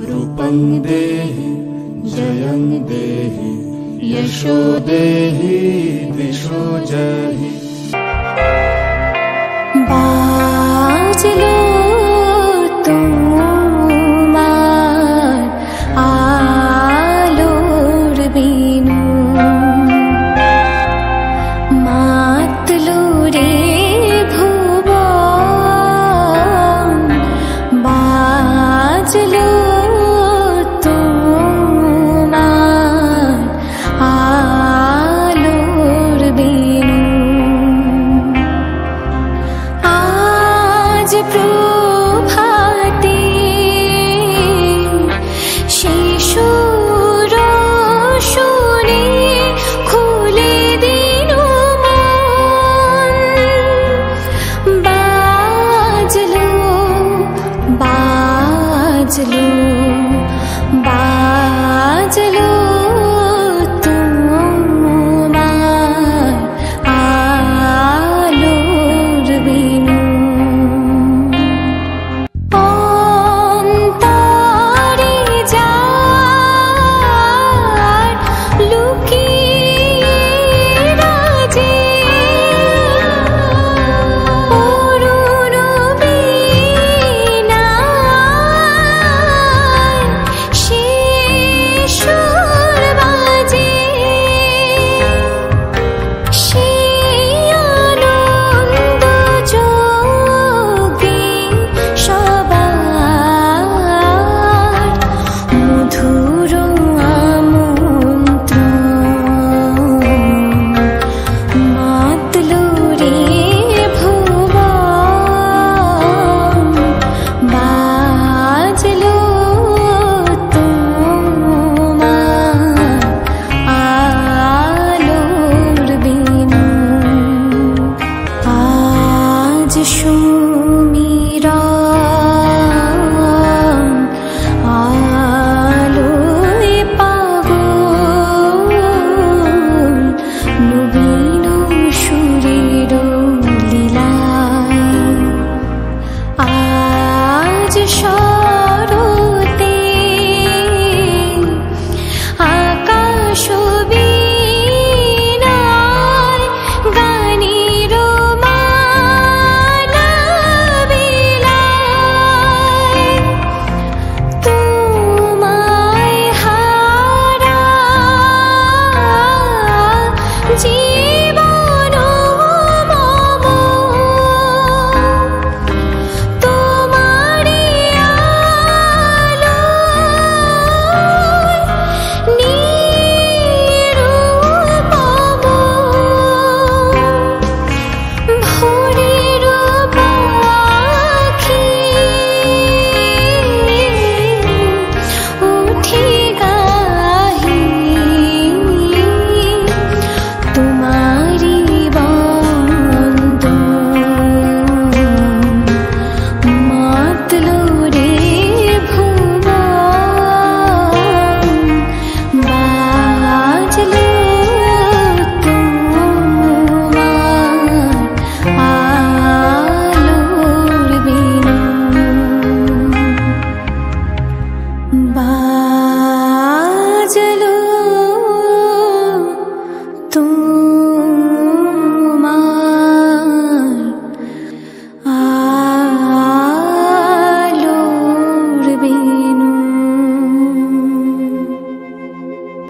रूपं देहि जयं देहि यशो देहि दिशो जहि। बाजलो तुम्हार आलोर बिनु मातलो रे भुवन। बाजलो तुम्हार आलोर बिनु आज प्रभाते शिशुर शोने खुले दिनु मन। बाजलो बाजलो बाजलो तुम्हार आलोर बिनु। অন্তরে যার লুকিয়ে রাজে অরুণ বীণায় সে সুর বাজে। সে আনন্দ যোগে সবার মধুর আমন্ত্রণ। মাতলো রে ভুবন। বাজলো তোমার আলোর বিনু। আজ সুমিরন আলোয় পাগল নবীন সুরের লীলায়। আজ শরতে আকাশ বীণায় গানের মালা বিলায়। তোমায় হারা জীবন মম তোমারি আলোয় নিরুপম। ভোরের পাখি উঠে গাহি তোমারি বন্দন। মাতলো রে ভুবন। বাজলো তোমার আলোর বিনু।